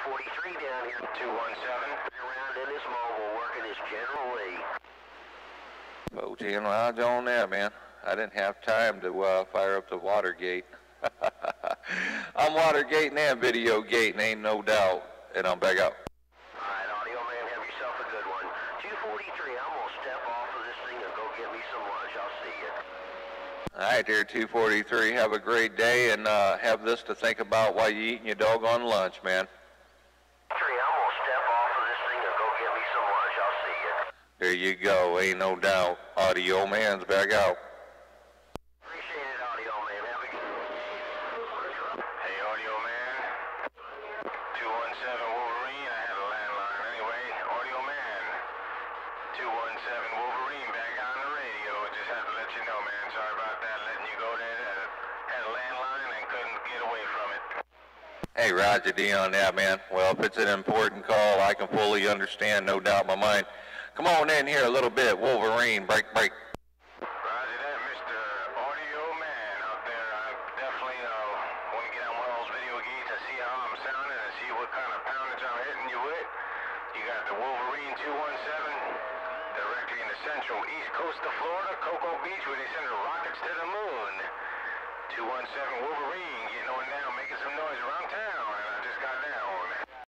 243 down here. 217. Around in this mobile, working as General Lee. Oh, General, Roger on there, man. I didn't have time to fire up the Watergate. I'm Watergating and video gating, ain't no doubt. And I'm back out. Alright, audio man, have yourself a good one. 243, I'm gonna step off of this thing and go get me some lunch. I'll see you. Alright there, 243. Have a great day and have this to think about while you're eating your doggone lunch, man. I'm gonna step off of this thing and go get me some lunch. I'll see you. There you go, ain't no doubt. Audio man's back out. Appreciate it, audio man. Have a good Hey, audio man. 217 Wolverine. I had a landline anyway. Audio man. 217 Wolverine back on the radio. Just had to let you know, man. Sorry about that. Letting you go there. Had a landline and couldn't get away from it. Hey, Roger D on that, man. Well, if it's an important call, I can fully understand, no doubt in my mind. Come on in here a little bit, Wolverine, break. Roger that, Mr. Audio Man out there. I definitely want to get on one of those video gates and see how I'm sounding and see what kind of poundage I'm hitting you with. You got the Wolverine 217 directly in the central east coast of Florida, Cocoa Beach, where they send the rockets to the moon. 217 Wolverine getting on down, making some noise around town, and I just got down.